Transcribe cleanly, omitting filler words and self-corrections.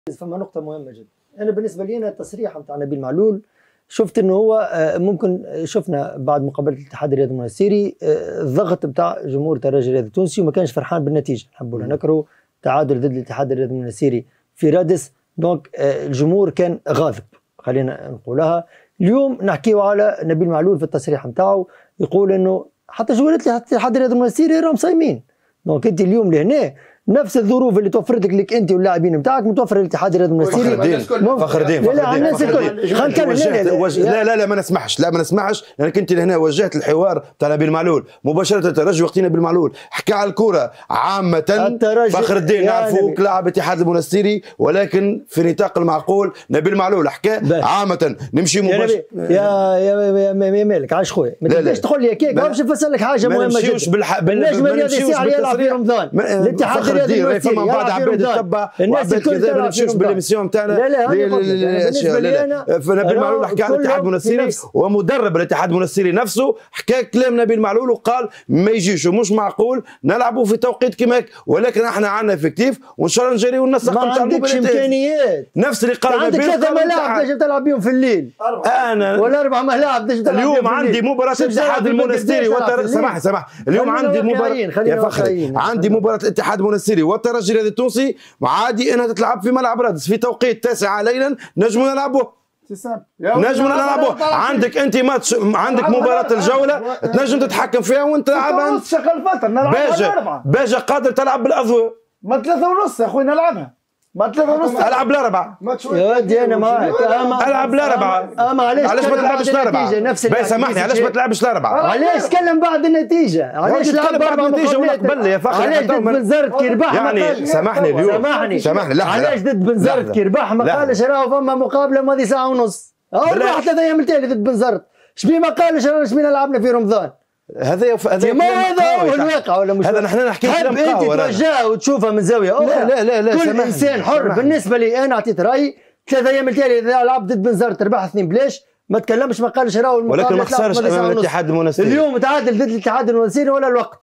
فما نقطة مهمة جدا. أنا بالنسبة لي التصريح نتاع نبيل معلول شفت إنه هو ممكن شفنا بعد مقابلة الاتحاد الرياضي المنستيري الضغط نتاع جمهور الترجي الرياضي التونسي وما كانش فرحان بالنتيجة، نحبوا ولا نكرهوا تعادل ضد الاتحاد الرياضي المنستيري في رادس، دونك الجمهور كان غاضب خلينا نقولها. اليوم نحكيو على نبيل معلول في التصريح نتاعو يقول إنه حتى جمهور الاتحاد الرياضي المنستيري راهم صايمين، دونك أنت اليوم لهنا نفس الظروف اللي توفرت لك انت واللاعبين نتاعك متوفره للاتحاد الرياضي المنستيري. فخر الدين لا الناس الكل لا ما نسمحش لانك انت لهنا وجهت الحوار تاع نبيل معلول مباشره. الترجي وقت نبيل معلول حكى على الكره عامه. فخر الدين نعرفوك لاعب الاتحاد المنستيري، ولكن في نطاق المعقول. نبيل معلول حكى عامه نمشي مباشره. يا مالك عايش خويا ما تبداش تقول لي هكاك. باش نفسر لك حاجه مهمه جدا. النجم الرياضي الساعه يلعب في رمضان الاتحاد الرياضي فما بعد عباد تتبع وعباد كذا ما نمشيوش بالميسيون تاعنا. لا فنبيل معلول حكى على الاتحاد المنستيري ومدرب الاتحاد المنستيري نفسه حكى كلام نبيل معلول وقال ما يجيش ومش معقول نلعبوا في توقيت كيما هيك، ولكن احنا عندنا افكتيف وان شاء الله نجريوا النسق ما عندكش امكانيات. نفس اللي قال عندك 3 ملاعب تنجم تلعب بيهم في الليل انا ولا 4 ملاعب تنجم تلعب اليوم عندي مباراه الاتحاد المنستيري سمح اليوم عندي مباراه يا فخري عندي مباراه الاتحاد المنستيري والترجي الرياضي التونسي وعادي انها تتلعب في ملعب رادس في توقيت 9 ليلا نجموا نلعبوه. عندك انت ماتش عندك مباراه الجوله تنجم تتحكم فيها وانت تلعبها. باجا قادر تلعب بالاضواء. ما 3:30 يا اخوي نلعبها. ما 3:30 العب الاربعه يا ودي انا معاك. العب الاربعه. علاش ما تلعبش الاربعه؟ سامحني علاش ما تلعبش الاربعه؟ علاش تكلم بعد النتيجه؟ علاش تلعب بعد النتيجه ولا قبل يا فخر؟ علاش ضد بنزرت كي ربح يعني سامحني اليوم سامحني علاش ضد بنزرت كي ربح ما قالش راهو فما مقابله ماضي ساعه ونص ربح 3 ايام التالي ضد بنزرت. شبيه ما قالش رانا شبينا لعبنا في رمضان؟ هذا هو الواقع ولا مش؟ هذا نحن نحكي كلام قهوه. انت توجهها وتشوفها من زاويه اخرى. لا كل انسان حر. بالنسبه لي انا اعطيت رايي 3 ايام التالي اذا لعب ضد بنزرت تربح 2 بلاش ما تكلمش ما قالش راهو ولكن ما خسرش امام الاتحاد المنستيري. اليوم تعادل ضد الاتحاد المنستيري ولا الوقت